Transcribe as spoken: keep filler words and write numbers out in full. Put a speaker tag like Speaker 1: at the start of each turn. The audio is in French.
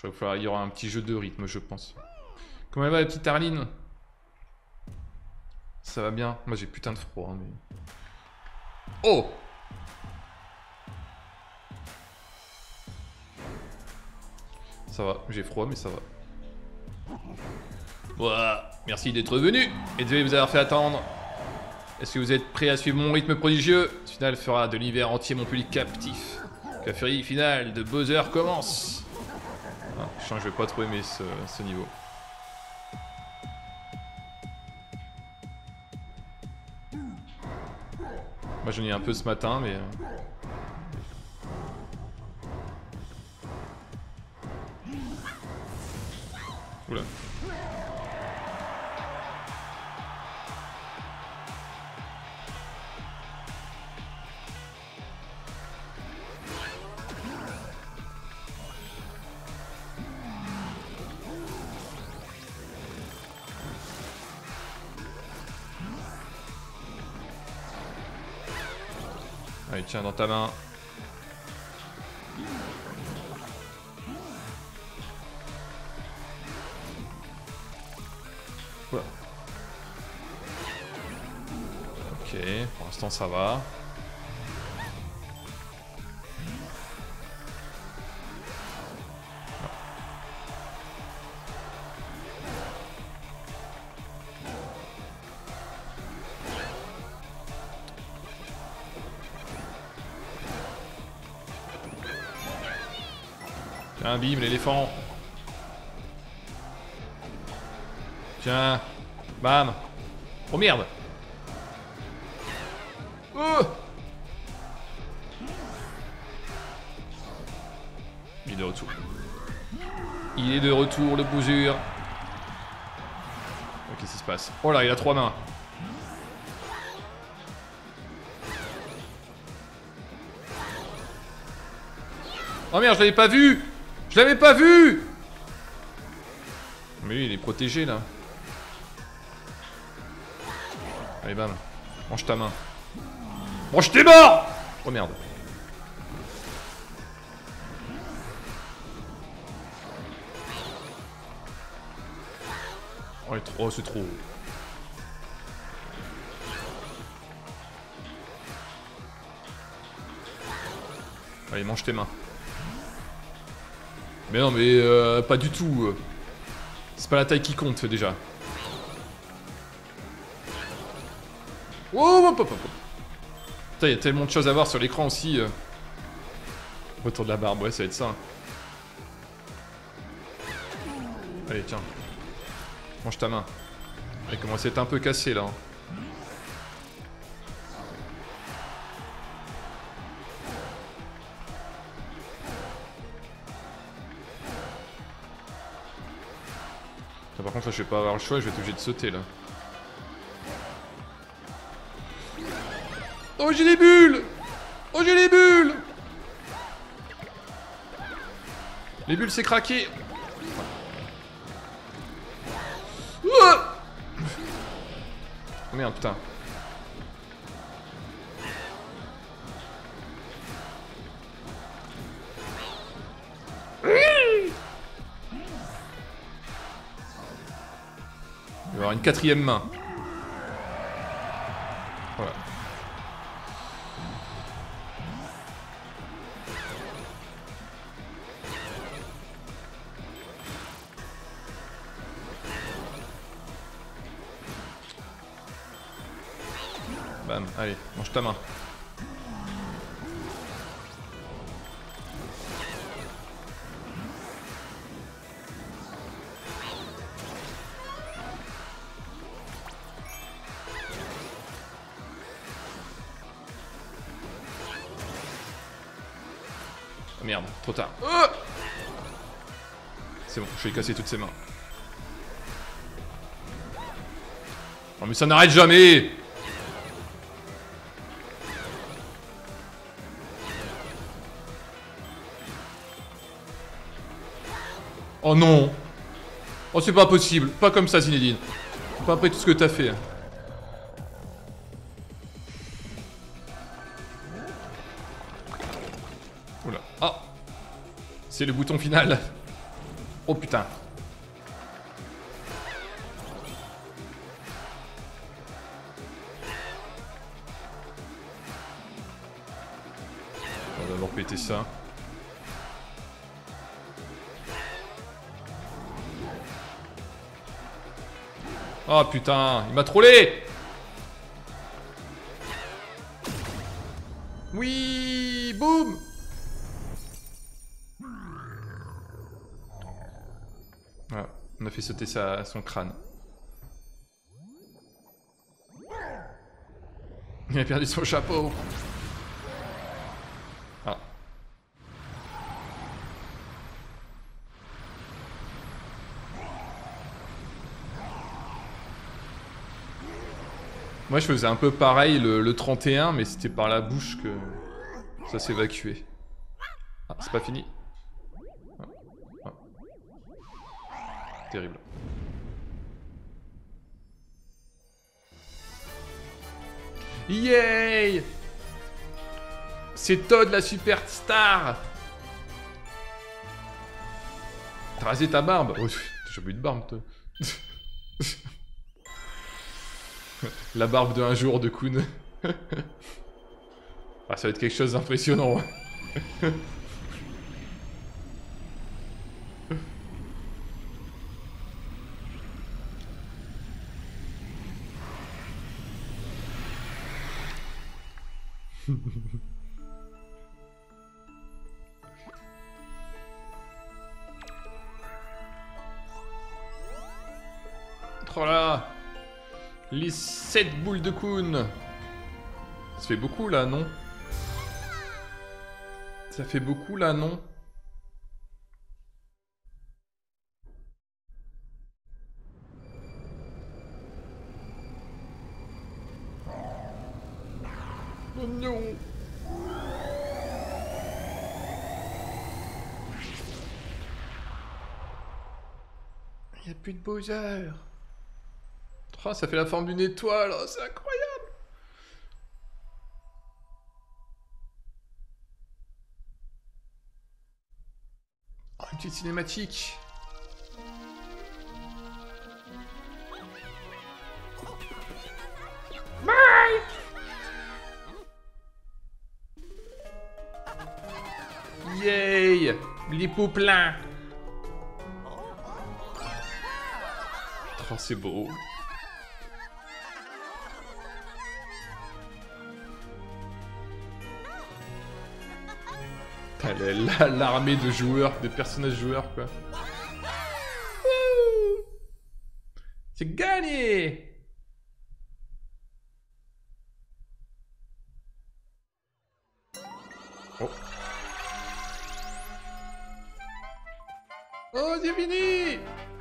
Speaker 1: Je vais falloir, il y aura un petit jeu de rythme, je pense. Comment elle va, la petite Arline? Ça va bien. Moi, j'ai putain de froid. Hein, mais... Oh! Ça va, j'ai froid, mais ça va. Voilà, merci d'être venu. Et désolé de vous avoir fait attendre. Est-ce que vous êtes prêts à suivre mon rythme prodigieux? Ce final fera de l'hiver entier mon public captif. La furie finale de Bowser commence. Ah, je sens que je vais pas trop aimer ce, ce niveau. Moi j'en ai un peu ce matin, mais... Oula. Allez, tiens, dans ta main. Oula. Ok, pour l'instant ça va. Tiens, bim, l'éléphant. Tiens. Bam. Oh merde. Oh. Il est de retour. Il est de retour, le Bowser. Ok, qu'est-ce qui se passe? Oh là, il a trois mains. Oh merde, je l'avais pas vu. Je l'avais pas vu. Mais lui, il est protégé, là. Allez, bam. Mange ta main. Mange tes morts. Oh merde. Oh, oh c'est trop. Allez, mange tes mains. Mais non, mais euh, pas du tout. C'est pas la taille qui compte, déjà. Oh, hop, hop, hop. Putain, il y a tellement de choses à voir sur l'écran aussi. Euh. Retour de la barbe, ouais, ça va être ça. Allez, tiens. Mange ta main. Elle commence à être un peu cassée, là. Par contre, là, je vais pas avoir le choix, je vais être obligé de sauter, là. Oh, j'ai les bulles! Oh, j'ai les bulles! Les bulles, c'est craqué! Oh merde, putain. Il va y avoir une quatrième main. Voilà. Bam, allez, mange ta main. Oh merde, trop tard. Oh, c'est bon, je vais casser toutes ses mains. Oh mais ça n'arrête jamais. Oh non. Oh c'est pas possible, pas comme ça Zinedine. Pas après tout ce que t'as fait. Oula. Ah. C'est le bouton final. Oh putain. On va d'abord péter ça. Oh putain, il m'a trollé. Oui, boum. Voilà, on a fait sauter sa, son crâne. Il a perdu son chapeau. Ah. Moi je faisais un peu pareil le, le trente et un, mais c'était par la bouche que ça s'évacuait. Ah, c'est pas fini. Ah. Ah. Terrible. Yay! C'est Todd la superstar! T'as rasé ta barbe? Oh, t'as jamais eu de barbe, toi. La barbe de un jour de Kun. Ah, ça va être quelque chose d'impressionnant. Oh là! Les sept boules de Kun! Ça fait beaucoup là, non? Ça fait beaucoup là, non? Oh non! Il n'y a plus de Bowser! Oh, ça fait la forme d'une étoile, oh, c'est incroyable! Oh, une petite cinématique! Bye! Yay! L'hippo plein! Oh, c'est beau! L'armée de joueurs, de personnages joueurs, quoi. C'est gagné! Oh. Oh, c'est fini!